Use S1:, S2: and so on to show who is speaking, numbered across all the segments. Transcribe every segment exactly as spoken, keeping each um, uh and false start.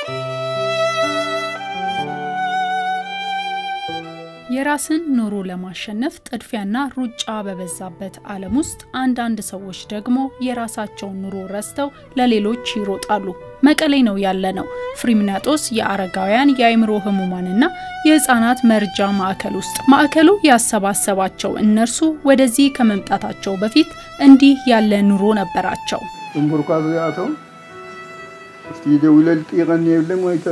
S1: የራስን ኑሮ ለማሸነፍ ጥድፊያና ሩጫ በበዛበት ዓለም ውስጥ አንዳንድ ሰዎች ደግሞ የራሳቸውን ኑሮ ረስተው ለሌሎች ይሮጣሉ። መቀሌ ነው ያለነው ፍሪምናጦስ የአረጋውያን የአይምሮ ህሙማንና የህፃናት መርጃ ማዕከል ውስጥ። ማዕከሉ ያሰባሰባቸው እነርሱ ወደዚህ ከመምጣታቸው በፊት እንዲህ ያለ ኑሮ ነበራቸው።
S2: እንቡርቃዙ ያተው እስቲ ደውለል ጥይቀን የለም ወይ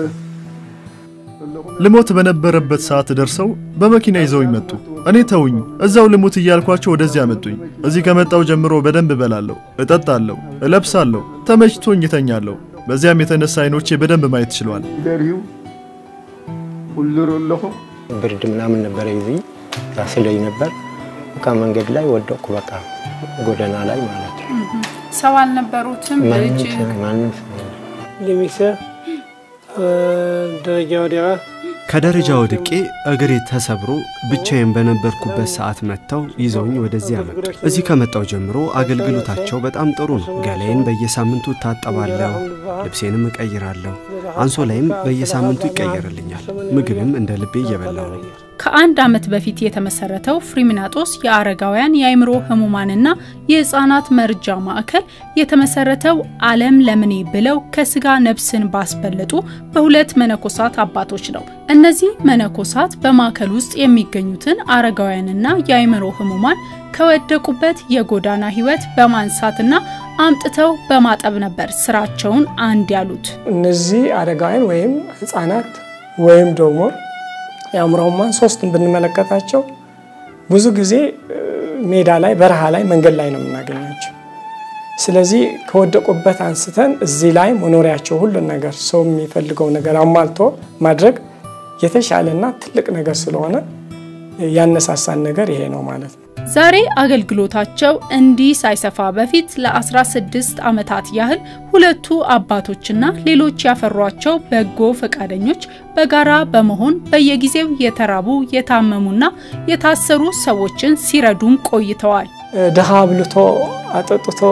S3: ልሞት በነበረበት ሰዓት ደርሰው በመኪና ይዘው ይመጡ። እኔ ተውኝ እዛው ልሞት ይያልኳቸው ወደዚህ አመጡኝ። እዚህ ከመጣው ጀምሮ በደንብ በላለሁ፣ እጠጣለሁ፣ እለብሳለሁ፣ ተመችቶኝ እተኛለሁ። በዚያም የተነሳ አይኖቼ በደንብ ማየት ችሏል።
S2: ደሪው ሁሉሩልሁ
S4: ብርድ ምናምን ነበር ይዘኝ ታስለኝ ነበር። ከመንገድ ላይ ወደኩ በቃ ጎዳና ላይ ማለት ነው።
S1: ሰው አልነበሩትም ልጅ
S4: ማንም
S5: ለሚሰ ደረጃ ወዲያ
S6: ከደረጃ ወድቄ እግሬ ተሰብሮ ብቻዬን በነበርኩበት ሰዓት መተው ይዘውኝ ወደዚህ አመጡ። እዚህ ከመጣው ጀምሮ አገልግሎታቸው በጣም ጥሩ ነው። ገላዬን በየሳምንቱ ታጠባለሁ፣ ልብሴንም እቀይራለሁ፣ አንሶላይም በየሳምንቱ ይቀየርልኛል። ምግብም እንደ ልቤ እየበላሁ ነው።
S1: ከአንድ አመት በፊት የተመሰረተው ፍሪምናጦስ የአረጋውያን የአይምሮ ህሙማንና የህፃናት መርጃ ማዕከል የተመሰረተው ዓለም ለምኔ ብለው ከስጋ ነፍስን ባስበለጡ በሁለት መነኮሳት አባቶች ነው። እነዚህ መነኮሳት በማዕከል ውስጥ የሚገኙትን አረጋውያንና የአይምሮ ህሙማን ከወደቁበት የጎዳና ህይወት በማንሳትና አምጥተው በማጠብ ነበር ስራቸውን አንድ ያሉት።
S5: እነዚህ አረጋውያን ወይም ህፃናት ወይም ደግሞ ያምራውማን ሶስቱን ብንመለከታቸው ብዙ ጊዜ ሜዳ ላይ በረሃ ላይ መንገድ ላይ ነው የምናገኛቸው። ስለዚህ ከወደቁበት አንስተን እዚህ ላይ መኖሪያቸው ሁሉ ነገር ሰው የሚፈልገው ነገር አሟልቶ ማድረግ የተሻለና ትልቅ ነገር ስለሆነ ያነሳሳን ነገር ይሄ ነው ማለት ነው።
S1: ዛሬ አገልግሎታቸው እንዲህ ሳይሰፋ በፊት ለ16 አመታት ያህል ሁለቱ አባቶችና ሌሎች ያፈሯቸው በጎ ፈቃደኞች በጋራ በመሆን በየጊዜው የተራቡ የታመሙና የታሰሩ ሰዎችን ሲረዱን ቆይተዋል።
S5: ደሃ ብልቶ አጠጥቶ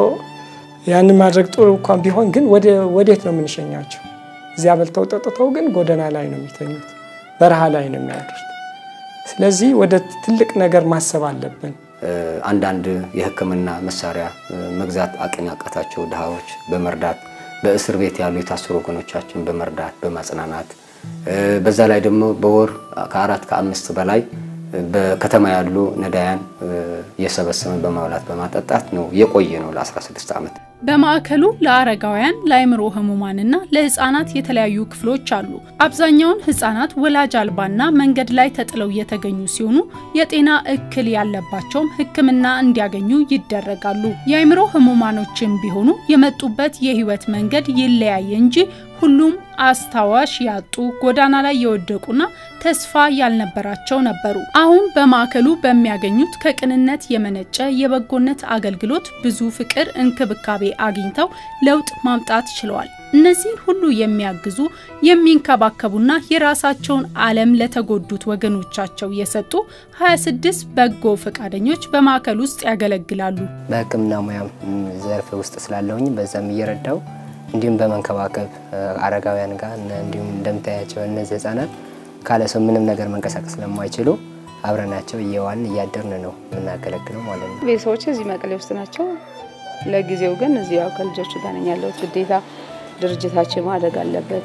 S5: ያን ማድረግ ጥሩ እንኳን ቢሆን ግን ወደ ወዴት ነው የምንሸኛቸው? እዚያ በልተው ጠጥተው ግን ጎዳና ላይ ነው የሚተኙት፣ በረሃ ላይ ነው የሚያድሩት። ስለዚህ ወደ ትልቅ ነገር ማሰብ አለብን።
S7: አንዳንድ የህክምና መሳሪያ መግዛት አቅም ያቃታቸው ደሃዎች በመርዳት በእስር ቤት ያሉ የታሰሩ ወገኖቻችን በመርዳት በማጽናናት በዛ ላይ ደግሞ በወር ከአራት ከአምስት በላይ በከተማ ያሉ ነዳያን የሰበሰበን በማውላት በማጠጣት ነው የቆየ ነው ለ16 አመት።
S1: በማዕከሉ ለአረጋውያን ለአይምሮ ህሙማንና ለህፃናት የተለያዩ ክፍሎች አሉ። አብዛኛውን ህፃናት ወላጅ አልባና መንገድ ላይ ተጥለው የተገኙ ሲሆኑ የጤና እክል ያለባቸውም ህክምና እንዲያገኙ ይደረጋሉ። የአይምሮ ህሙማኖችም ቢሆኑ የመጡበት የህይወት መንገድ ይለያየ እንጂ ሁሉም አስታዋሽ ያጡ ጎዳና ላይ የወደቁና ተስፋ ያልነበራቸው ነበሩ። አሁን በማዕከሉ በሚያገኙት ከቅንነት የመነጨ የበጎነት አገልግሎት ብዙ ፍቅር እንክብካቤ አግኝተው ለውጥ ማምጣት ችለዋል። እነዚህ ሁሉ የሚያግዙ የሚንከባከቡና የራሳቸውን ዓለም ለተጎዱት ወገኖቻቸው የሰጡ ሃያ ስድስት በጎ ፈቃደኞች በማዕከል ውስጥ ያገለግላሉ።
S4: በህክምና ሙያ ዘርፍ ውስጥ ስላለሁኝ በዛም እየረዳው እንዲሁም በመንከባከብ አረጋውያን ጋር እንዲሁም እንደምታያቸው እነዚህ ህፃናት ካለ ሰው ምንም ነገር መንቀሳቀስ ስለማይችሉ አብረናቸው እየዋልን እያደርን ነው የምናገለግለው ማለት ነው።
S8: ቤተሰቦች እዚህ መቀሌ ውስጥ ናቸው። ለጊዜው ግን እዚህ ያው ከልጆቹ ጋር ነኝ ያለሁት። ግዴታ ድርጅታችን ማደግ አለበት፣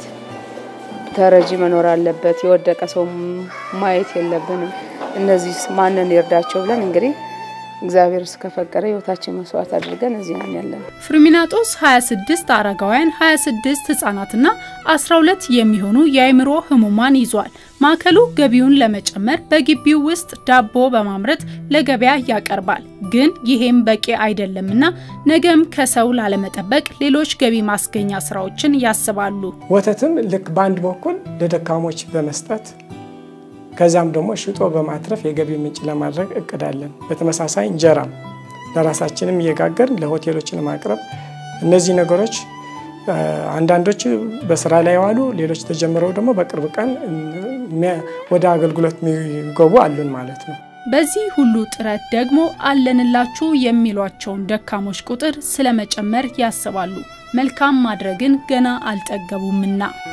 S8: ተረጂ መኖር አለበት፣ የወደቀ ሰው ማየት የለብንም። እነዚህ ማንን ይርዳቸው ብለን እንግዲህ እግዚአብሔር እስከፈቀረ ህይወታችን መስዋዕት አድርገን እዚህ ነን ያለን።
S1: ፍሪምናጦስ ሃያ ስድስት አረጋውያን ሃያ ስድስት ህፃናትና አስራ ሁለት የሚሆኑ የአይምሮ ህሙማን ይዟል። ማዕከሉ ገቢውን ለመጨመር በግቢው ውስጥ ዳቦ በማምረት ለገበያ ያቀርባል። ግን ይሄም በቂ አይደለምና ነገም ከሰው ላለመጠበቅ ሌሎች ገቢ ማስገኛ ስራዎችን ያስባሉ።
S5: ወተትም ልክ ባንድ በኩል ለደካሞች በመስጠት ከዛም ደግሞ ሽጦ በማትረፍ የገቢ ምንጭ ለማድረግ እቅዳለን። በተመሳሳይ እንጀራም ለራሳችንም እየጋገርን ለሆቴሎችን ማቅረብ። እነዚህ ነገሮች አንዳንዶች በስራ ላይ ዋሉ፣ ሌሎች ተጀምረው ደግሞ በቅርብ ቀን ወደ አገልግሎት የሚገቡ አሉን ማለት ነው።
S1: በዚህ ሁሉ ጥረት ደግሞ አለንላችሁ የሚሏቸውን ደካሞች ቁጥር ስለመጨመር ያስባሉ። መልካም ማድረግን ገና አልጠገቡምና